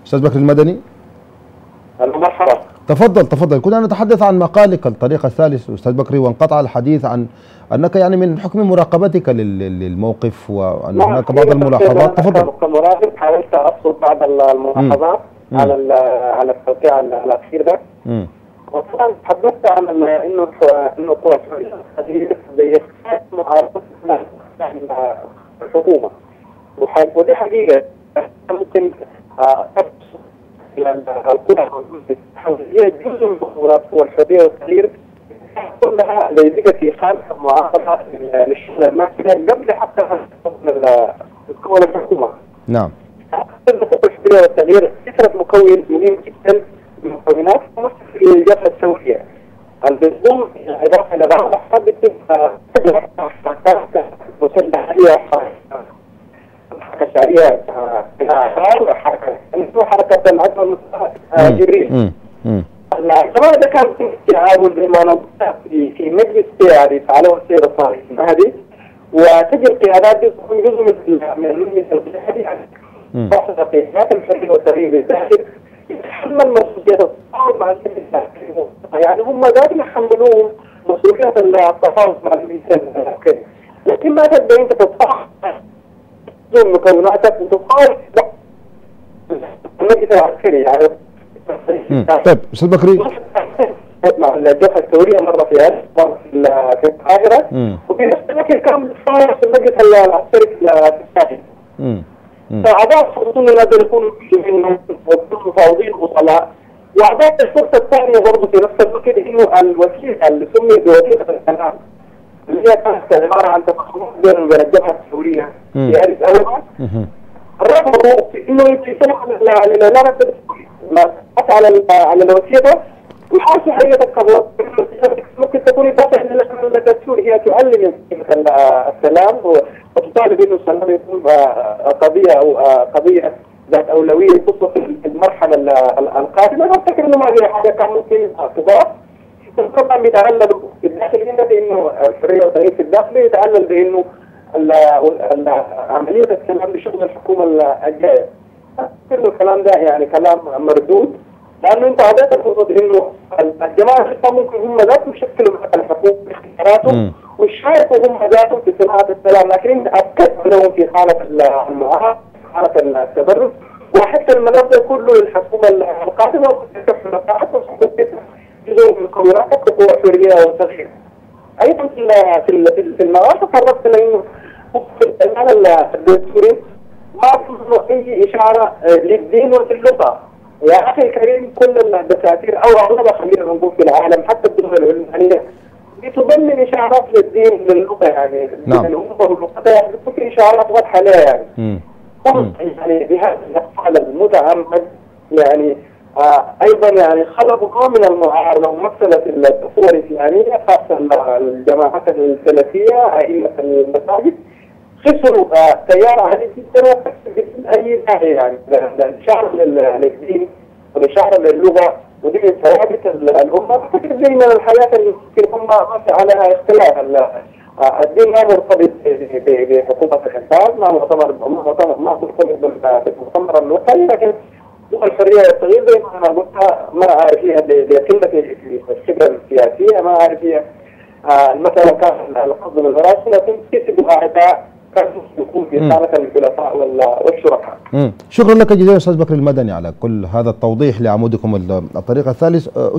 استاذ بكر المدني. مرحبا. تفضل. كنا نتحدث عن مقالك الطريق الثالث استاذ بكري، وانقطع الحديث عن انك يعني من حكم مراقبتك للموقف وان هناك بعض الملاحظات. تفضل. كمراقب حاولت ارصد بعض الملاحظات على التوقيع الاخير ده. وطبعا تحدثت عن انه قوى زي معارضه الحكومه، ودي حقيقه ممكن القوى هي جزء من المخابرات والحريه والتغيير كلها ليست في خلف معارضه للشغل الماكينه قبل حتى القوى الحكومه. نعم. الحريه والتغيير كثره مكون مهم جدا من المكونات تمثل في الجبهه الثوريه. البنظام اضافه الى بعض حركه مسلحيه حركه شعبيه حركه العدل جبريل. كمان ده كان في تعاون بما في مجلس يعني تعالوا السير الصالح هذه، وتجي القيادات دي تكون جزء من المجلس القيادي يعني واحدة قيادات الحريه والتغيير بالداخل يتحمل مسؤوليه التفاوض مع المجلس، يعني هم ذاتهم يحملوهم مسؤوليه التفاوض مع المجلس العسكري، لكن ما تبدا انت تتفاوض مكوناتك وتقاوم المجلس العسكري يعني. طيب استاذ بكري، مع الجبهه الثوريه مره مره في القاهره، وفي نفس الوقت كان بيتفاوض في المجلس العسكري في الساحل. فأعضاء الخصوصيين لازم يكونوا مفاوضين بطلاء، وأعضاء الفرصة الثانية برضه في نفس الوقت إنه الوسيلة اللي سميت بوسيلة السلام اللي هي كانت عبارة عن تفاهمات بين الجبهة الثورية في أديس أبابا، رفضوا إنه يتسمح على الوسيلة وحاصل حرية القرار. ممكن تكون إضافة إلى الدستور هي تعلم السلام وتطالب إنه السلام يكون قضية أو قضية ذات أولوية خصوصا في المرحلة القادمة. أنا أفتكر إنه ما في حاجة كان ممكن تضاف. طبعا بيتعلل في الداخل هنا بإنه الحرية والتغيير في الداخل يتعلل بإنه عملية السلام لشغل الحكومة الجاية. كل الكلام ده يعني كلام مردود، لأنه أنت عادة تقصد إنه الجماعة ممكن هم ذاتهم يشكلوا الحكومة باختياراتهم ويشاركوا هم ذاتهم في صناعة السلام، لكن أنت أكدت لهم في حالة المعاهدة، حالة التبرد، وحتى الملف كله للحكومة القادمة وتكفل جزء من مكوناتك وهو الحرية والتغيير. أيضا في المواقف قربت لأنه في الإعلان الدستوري ما في أي إشارة للدين واللغة. يا أخي الكريم، كل الدساتير أو أغلبها خلينا نقول في العالم حتى الدول العلمانية بتضمن إشارات للدين للغة يعني الأمة واللغة يعني بتكون إشارات واضحة لها يعني. يعني بهذا الفعل المتعمد يعني أيضا يعني خلقوا نوع من المعارضة ومثلت الدستور الإسلامية خاصة الجماعات السلفية أئمة المساجد خسروا تيار عديد جدا وتكسب أي داعي يعني الإشارة للدين والإشارة للغة، ودي من ثوابت الأمة. أعتقد زي من الحياة اللي هم ما في عليها اختلاف. الدين ما مرتبط بحكومة الإنسان، ما مرتبط بالمؤتمر الوطني، لكن الحرية والتغيير زي ما أنا قلتها ما أعرف فيها بقلة في الخبرة السياسية، ما أعرف فيها مثلا كان القصد من الرئاسة، لكن كسبوا أعداء كان يكون في صالح الخلفاء والشركاء. شكرا لك جزيلا أستاذ بكر المدني على كل هذا التوضيح لعمودكم الطريق الثالث.